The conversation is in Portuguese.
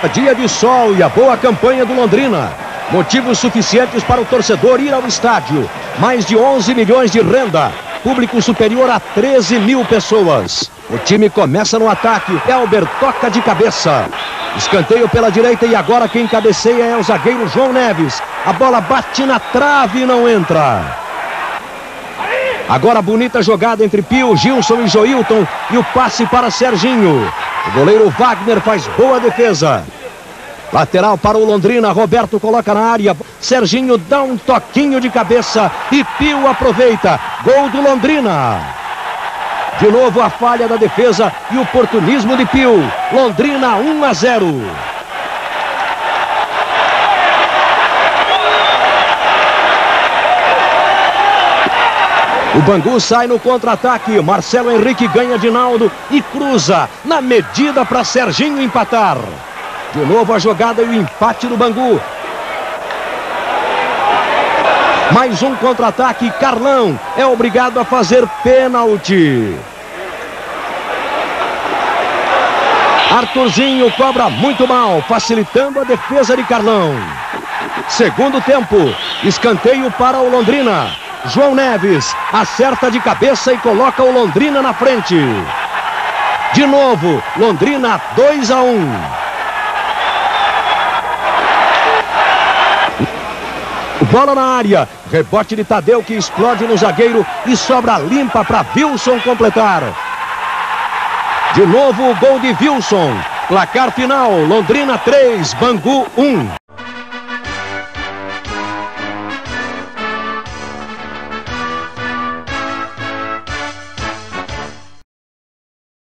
Dia de sol e a boa campanha do Londrina. Motivos suficientes para o torcedor ir ao estádio. Mais de 11 milhões de renda. Público superior a 13 mil pessoas. O time começa no ataque. Elber toca de cabeça. Escanteio pela direita e agora quem cabeceia é o zagueiro João Neves. A bola bate na trave e não entra. Agora bonita jogada entre Pio, Gilson e Joilton. E o passe para Serginho. O goleiro Wagner faz boa defesa. Lateral para o Londrina, Roberto coloca na área. Serginho dá um toquinho de cabeça e Pio aproveita. Gol do Londrina. De novo a falha da defesa e o oportunismo de Pio. Londrina 1-0. O Bangu sai no contra-ataque. Marcelo Henrique ganha de Naldo e cruza na medida para Serginho empatar. De novo a jogada e o empate do Bangu. Mais um contra-ataque. Carlão é obrigado a fazer pênalti. Arthurzinho cobra muito mal, facilitando a defesa de Carlão. Segundo tempo, escanteio para o Londrina. João Neves acerta de cabeça e coloca o Londrina na frente. De novo, Londrina 2-1. Bola na área, rebote de Tadeu que explode no zagueiro e sobra limpa para Wilson completar. De novo o gol de Wilson. Placar final, Londrina 3, Bangu 1.